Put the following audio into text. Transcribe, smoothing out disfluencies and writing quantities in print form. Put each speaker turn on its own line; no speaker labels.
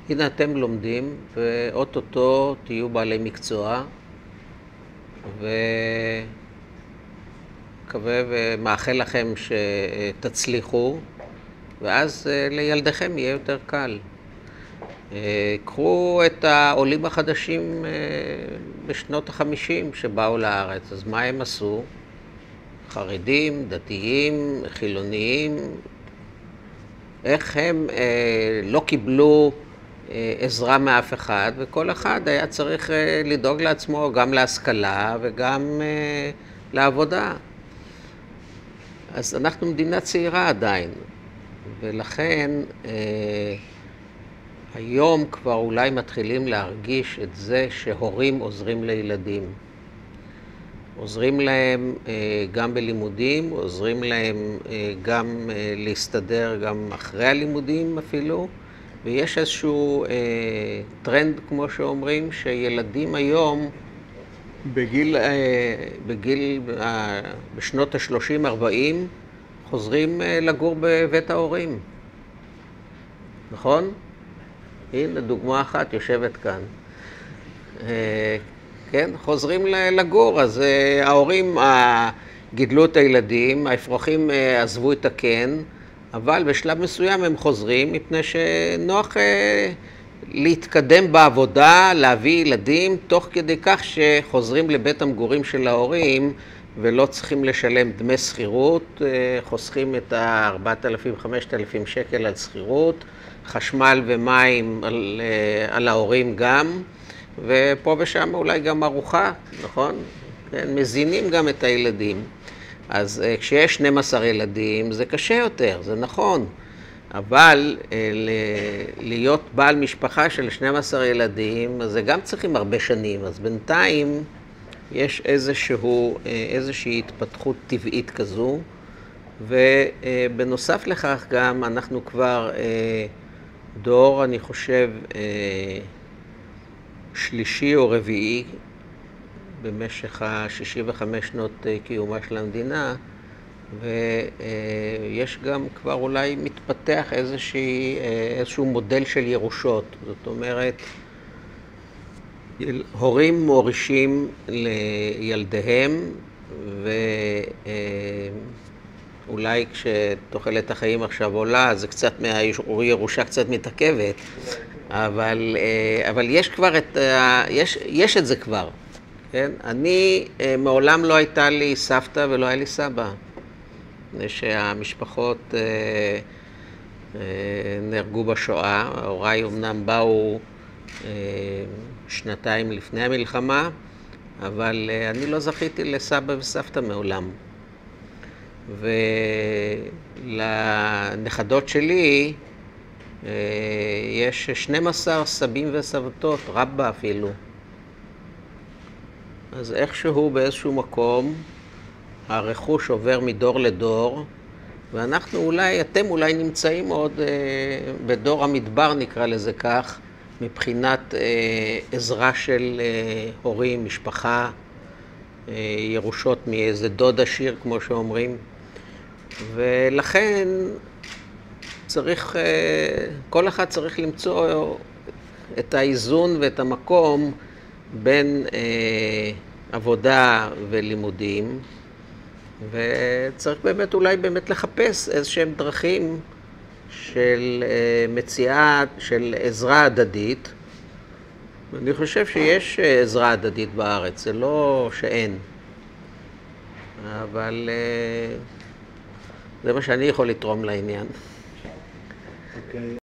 הנה אתם לומדים, ואו-טו-טו תהיו בעלי מקצוע, ומקווה ומאחל לכם שתצליחו, ואז לילדיכם יהיה יותר קל. קחו את העולים החדשים בשנות ה-50 שבאו לארץ, אז מה הם עשו? חרדים, דתיים, חילוניים, איך הם לא קיבלו עזרה מאף אחד, וכל אחד היה צריך לדאוג לעצמו גם להשכלה וגם לעבודה. אז אנחנו מדינה צעירה עדיין, ולכן היום כבר אולי מתחילים להרגיש את זה שהורים עוזרים לילדים. עוזרים להם גם בלימודים, עוזרים להם גם להסתדר גם אחרי הלימודים אפילו, ויש איזשהו טרנד, כמו שאומרים, שילדים היום בשנות ה-30-40 חוזרים לגור בבית ההורים. נכון? הנה דוגמה אחת יושבת כאן. כן, חוזרים לגור, אז ההורים גידלו את הילדים, האפרוחים עזבו את הקן, אבל בשלב מסוים הם חוזרים, מפני שנוח להתקדם בעבודה, להביא ילדים, תוך כדי כך שחוזרים לבית המגורים של ההורים, ולא צריכים לשלם דמי שכירות, חוסכים את ה-4,000-5,000 שקל על שכירות, חשמל ומים על ההורים גם, ופה ושם אולי גם ארוחה, נכון? מזינים גם את הילדים. אז כשיש 12 ילדים זה קשה יותר, זה נכון. אבל להיות בעל משפחה של 12 ילדים, זה גם צריכים הרבה שנים. אז בינתיים יש איזושהי התפתחות טבעית כזו. ובנוסף לכך גם אנחנו כבר דור, אני חושב, שלישי או רביעי במשך ה-65 שנות קיומה של המדינה, ויש גם כבר אולי מתפתח איזשהו מודל של ירושות. זאת אומרת, הורים מורישים לילדיהם, ואולי כשתוחלת החיים עכשיו עולה, זה קצת ירושה קצת מתעכבת, אבל יש כבר יש את זה כבר. כן? אני, מעולם לא הייתה לי סבתא ולא היה לי סבא. שהמשפחות נהרגו בשואה, הוריי אמנם באו שנתיים לפני המלחמה, אבל אני לא זכיתי לסבא וסבתא מעולם. ולנכדות שלי יש 12 סבים וסבתות, רבא אפילו. אז איכשהו באיזשהו מקום הרכוש עובר מדור לדור, ואנחנו אולי, אתם אולי נמצאים עוד בדור המדבר, נקרא לזה כך, מבחינת עזרה של הורים, משפחה, ירושות מאיזה דוד עשיר, כמו שאומרים. ולכן צריך, כל אחד צריך למצוא את האיזון ואת המקום בין עבודה ולימודים, וצריך באמת אולי באמת לחפש איזשהם דרכים של מציאה, של עזרה הדדית. אני חושב שיש עזרה הדדית בארץ, זה לא שאין. אבל זה מה שאני יכול לתרום לעניין.